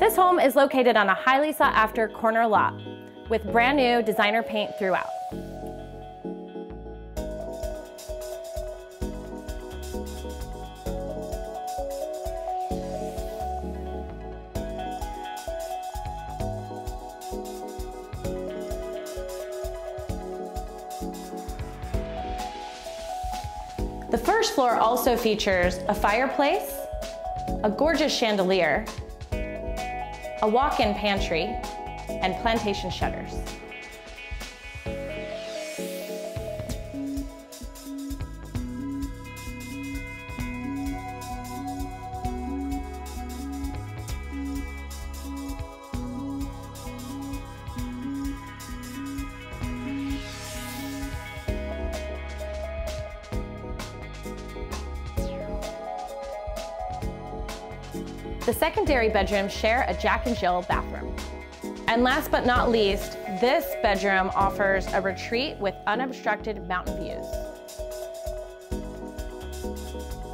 This home is located on a highly sought-after corner lot with brand new designer paint throughout. The first floor also features a fireplace, a gorgeous chandelier, a walk-in pantry, and plantation shutters. The secondary bedrooms share a Jack and Jill bathroom. And last but not least, this bedroom offers a retreat with unobstructed mountain views.